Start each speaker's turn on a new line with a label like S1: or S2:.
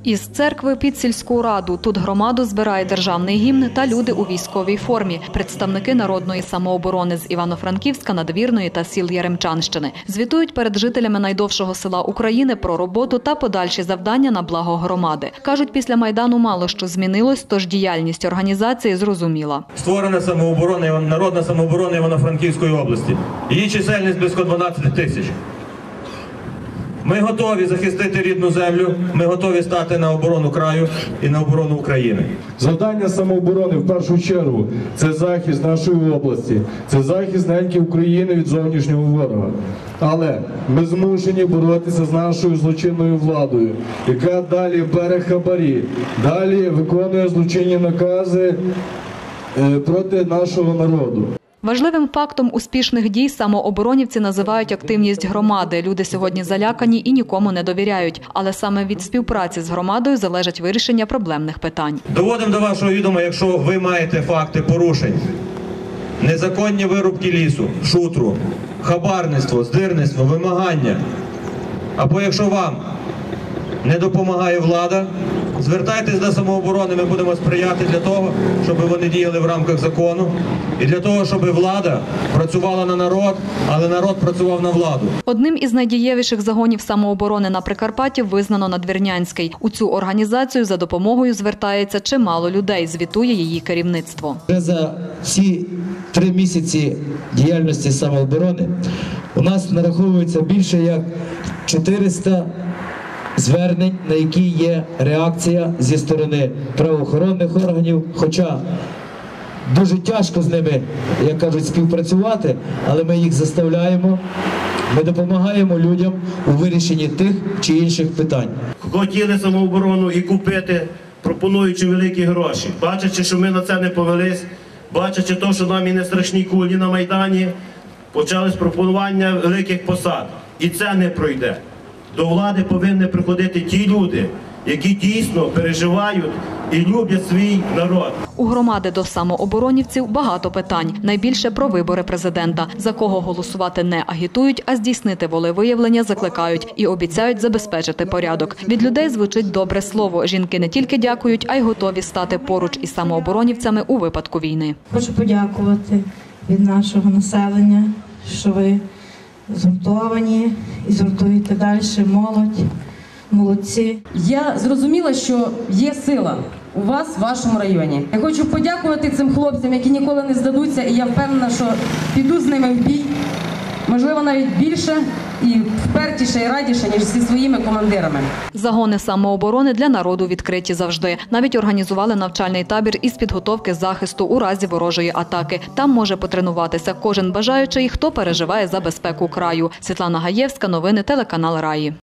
S1: Із церкви під сільську раду. Тут громаду збирає державний гімн та люди у військовій формі. Представники народної самооборони з Івано-Франківська, Надвірної та сіл Яремчанщини. Звітують перед жителями найдовшого села України про роботу та подальші завдання на благо громади. Кажуть, після Майдану мало що змінилось, тож діяльність організації зрозуміла.
S2: Створена самооборона, народна самооборона Івано-Франківської області. Її чисельність близько 12 тисяч. Ми готові захистити рідну землю, ми готові стати на оборону краю і на оборону України.
S3: Завдання самооборони в першу чергу – це захист нашої області, це захист неньки України від зовнішнього ворога. Але ми змушені боротися з нашою злочинною владою, яка далі бере хабарі, далі виконує злочинні накази проти нашого народу.
S1: Важливим фактом успішних дій самооборонівці називають активність громади. Люди сьогодні залякані і нікому не довіряють. Але саме від співпраці з громадою залежить вирішення проблемних питань.
S2: Доводимо до вашого відома, якщо ви маєте факти порушень, незаконні вирубки лісу, шутру, хабарництво, здирництво, вимагання. Або якщо вам не допомагає влада, звертайтесь до самооборони, ми будемо сприяти для того, щоб вони діяли в рамках закону і для того, щоб влада працювала на народ, але народ працював на владу.
S1: Одним із найдієвіших загонів самооборони на Прикарпатті визнано Надвірнянський. У цю організацію за допомогою звертається чимало людей, звітує її керівництво.
S4: За ці 3 місяці діяльності самооборони у нас нараховується більше як 400 звернень, на які є реакція зі сторони правоохоронних органів, хоча дуже тяжко з ними, як кажуть, співпрацювати, але ми їх заставляємо, ми допомагаємо людям у вирішенні тих чи інших питань.
S5: Хотіли самооборону і купити, пропонуючи великі гроші. Бачачи, що ми на це не повелись, бачачи те, що нам і не страшні кулі на Майдані, почались пропонування великих посад. І це не пройде. До влади повинні приходити ті люди, які дійсно переживають і люблять свій народ.
S1: У громади до самооборонівців багато питань. Найбільше про вибори президента. За кого голосувати не агітують, а здійснити волевиявлення закликають і обіцяють забезпечити порядок. Від людей звучить добре слово. Жінки не тільки дякують, а й готові стати поруч із самооборонівцями у випадку війни.
S6: Хочу подякувати від нашого населення, що ви згуртовані і згуртуєте далі молодь, молодці.
S7: Я зрозуміла, що є сила у вас, в вашому районі. Я хочу подякувати цим хлопцям, які ніколи не здадуться, і я впевнена, що піду з ними в бій, можливо, навіть більше і впертіше і радіше, ніж зі своїми командирами.
S1: Загони самооборони для народу відкриті завжди. Навіть організували навчальний табір із підготовки захисту у разі ворожої атаки. Там може потренуватися кожен бажаючий, хто переживає за безпеку краю. Світлана Гаєвська, новини, телеканал Раї.